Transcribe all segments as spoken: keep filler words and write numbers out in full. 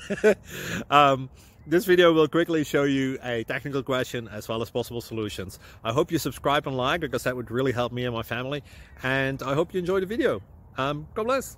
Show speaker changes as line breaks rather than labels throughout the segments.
um, this video will quickly show you a technical question as well as possible solutions. I hope you subscribe and like, because that would really help me and my family. And I hope you enjoy the video. Um, God bless.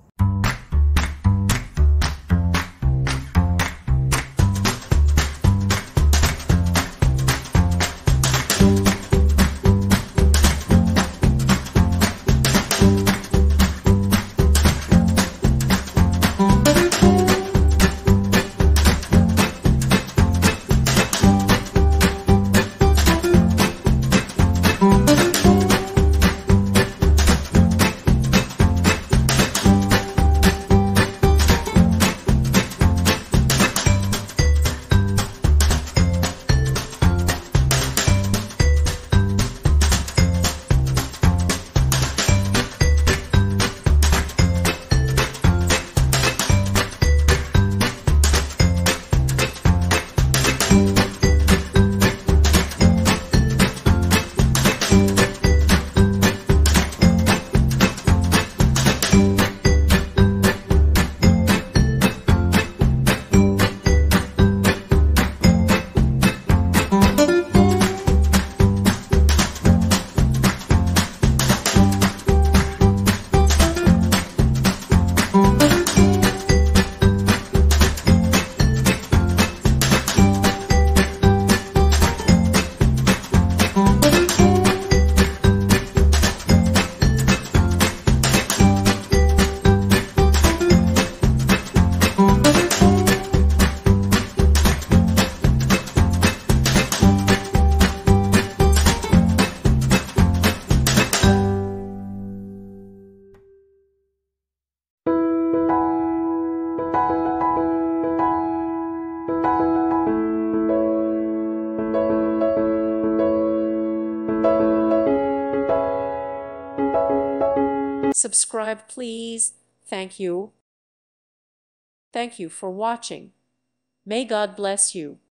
Subscribe, please. Thank you. Thank you for watching. May God bless you.